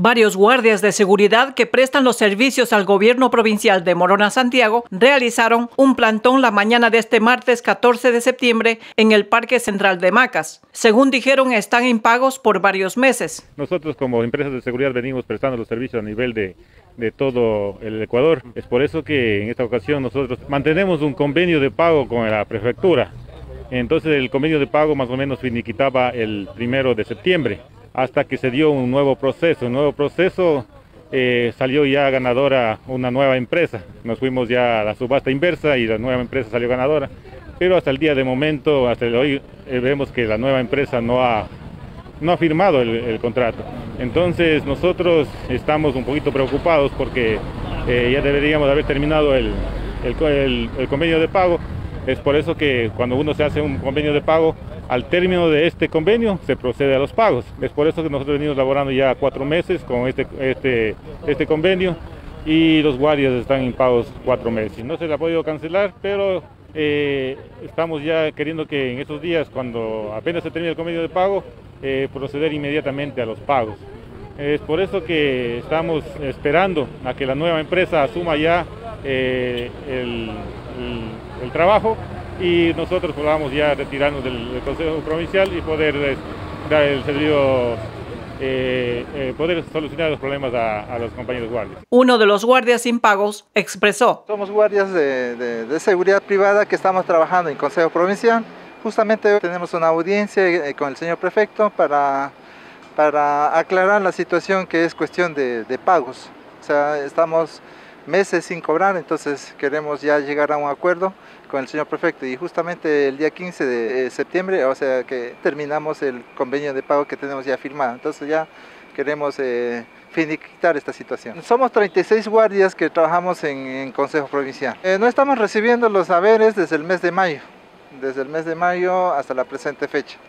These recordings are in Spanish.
Varios guardias de seguridad que prestan los servicios al gobierno provincial de Morona Santiago realizaron un plantón la mañana de este martes 14 de septiembre en el Parque Central de Macas. Según dijeron, están impagos por varios meses. Nosotros como empresas de seguridad venimos prestando los servicios a nivel de todo el Ecuador. Es por eso que en esta ocasión nosotros mantenemos un convenio de pago con la prefectura. Entonces el convenio de pago más o menos finiquitaba el 1 de septiembre. Hasta que se dio un nuevo proceso. Un nuevo proceso salió ya ganadora una nueva empresa. Nos fuimos ya a la subasta inversa y la nueva empresa salió ganadora. Pero hasta el día de momento, hasta hoy, vemos que la nueva empresa no ha firmado el contrato. Entonces nosotros estamos un poquito preocupados porque ya deberíamos haber terminado el convenio de pago. Es por eso que cuando uno se hace un convenio de pago, al término de este convenio se procede a los pagos. Es por eso que nosotros venimos laborando ya 4 meses con este convenio y los guardias están impagos 4 meses. No se le ha podido cancelar, pero estamos ya queriendo que en estos días, cuando apenas se termine el convenio de pago, proceder inmediatamente a los pagos. Es por eso que estamos esperando a que la nueva empresa asuma ya el trabajo y nosotros podamos ya retirarnos del Consejo Provincial y poder dar el servicio, poder solucionar los problemas a los compañeros guardias. Uno de los guardias impagos expresó: somos guardias de seguridad privada que estamos trabajando en Consejo Provincial. Justamente hoy tenemos una audiencia con el señor prefecto para aclarar la situación que es cuestión de pagos. O sea, estamos meses sin cobrar, entonces queremos ya llegar a un acuerdo con el señor prefecto y justamente el día 15 de septiembre, o sea que terminamos el convenio de pago que tenemos ya firmado, entonces ya queremos finiquitar esta situación. Somos 36 guardias que trabajamos en Consejo Provincial. No estamos recibiendo los haberes desde el mes de mayo hasta la presente fecha.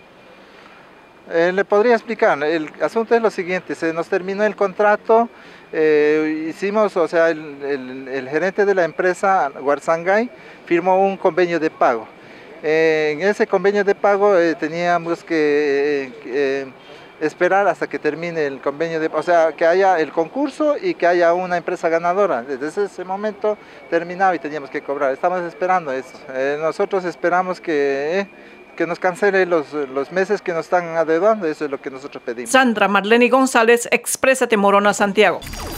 Le podría explicar, el asunto es lo siguiente: se nos terminó el contrato, hicimos, o sea, el gerente de la empresa, Guarzangay, firmó un convenio de pago. En ese convenio de pago teníamos que esperar hasta que termine el convenio o sea, que haya el concurso y que haya una empresa ganadora. Desde ese momento terminaba y teníamos que cobrar. Estamos esperando eso. Nosotros esperamos que nos cancele los meses que nos están adeudando, eso es lo que nosotros pedimos. Sandra Marlene González, Exprésate Morona Santiago.